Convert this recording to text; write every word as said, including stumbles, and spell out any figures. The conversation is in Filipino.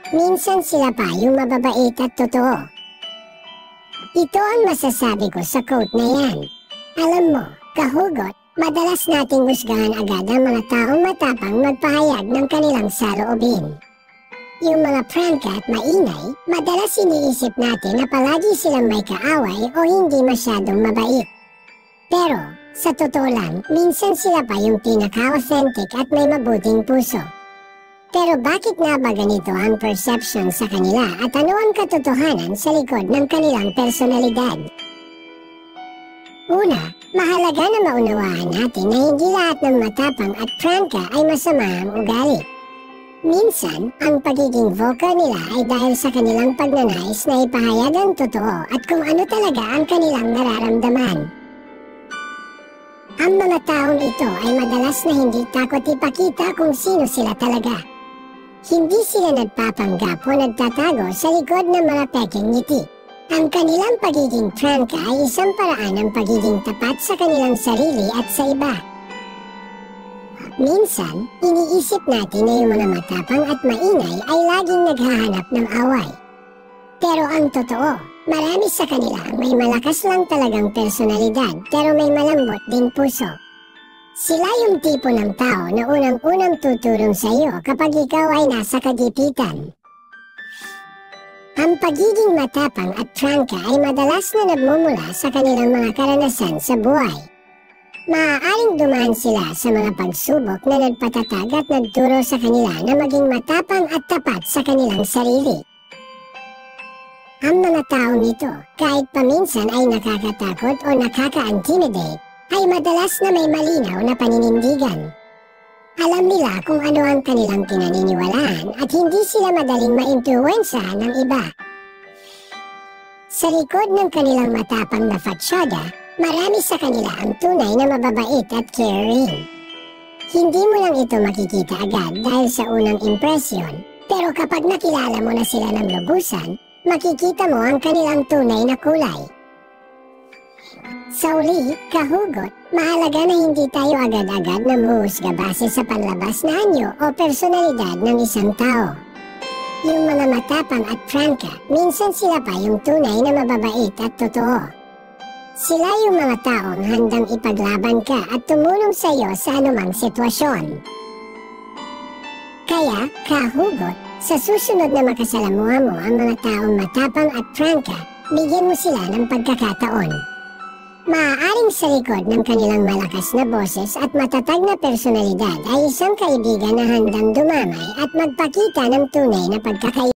minsan sila pa yung mababait at totoo. Ito ang masasabi ko sa quote na yan. Alam mo, kahugot, madalas nating husgahan agad ang mga taong matapang magpahayag ng kanilang saloobin. Yung mga prangka at maingay, madalas iniisip natin na palagi silang may kaaway o hindi masyadong mabait. Pero, sa totoo lang, minsan sila pa yung pinaka-authentic at may mabuting puso. Pero bakit nga ba ganito ang perception sa kanila at ano ang katotohanan sa likod ng kanilang personalidad? Una, mahalaga na maunawaan natin na hindi lahat ng matapang at prangka ay masama ang ugali. Minsan, ang pagiging vocal nila ay dahil sa kanilang pagnanais na ipahayag ang totoo at kung ano talaga ang kanilang nararamdaman. Ang mga taong ito ay madalas na hindi takot ipakita kung sino sila talaga. Hindi sila nagpapanggap o nagtatago sa likod ng mga peking ngiti. Ang kanilang pagiging prangka ay isang paraan ng pagiging tapat sa kanilang sarili at sa iba. Minsan, iniisip natin na yung mga matapang at maingay ay laging naghahanap ng away. Pero ang totoo, marami sa kanila may malakas lang talagang personalidad pero may malambot ding puso. Sila yung tipo ng tao na unang-unang tuturong sa iyo kapag ikaw ay nasa kagipitan. Ang pagiging matapang at prangka ay madalas na nagmumula sa kanilang mga karanasan sa buhay. Maaaring dumaan sila sa mga pagsubok na nagpatatag at nagturo sa kanila na maging matapang at tapat sa kanilang sarili. Ang mga taong ito, kahit paminsan ay nakakatakot o nakaka-intimidate, ay madalas na may malinaw na paninindigan. Alam nila kung ano ang kanilang pinaniniwalaan at hindi sila madaling maimpluwensyahan ng iba. Sa likod ng kanilang matapang na fatsyada, marami sa kanila ang tunay na mababait at caring. Hindi mo lang ito makikita agad dahil sa unang impresyon, pero kapag nakilala mo na sila ng lubusan, makikita mo ang kanilang tunay na kulay. Sa uli, kahugot, mahalaga na hindi tayo agad-agad na muhusga base sa panlabas na anyo o personalidad ng isang tao. Yung mga matapang at prangka, minsan sila pa yung tunay na mababait at totoo. Sila yung mga taong handang ipaglaban ka at tumulong sa iyo sa anumang sitwasyon. Kaya, kahugot, sa susunod na makasalamuha mo ang mga taong matapang at prangka, bigyan mo sila ng pagkakataon. Maaaring sa likod ng kanilang malakas na boses at matatag na personalidad ay isang kaibigan na handang dumamay at magpakita ng tunay na pagkakaibigan.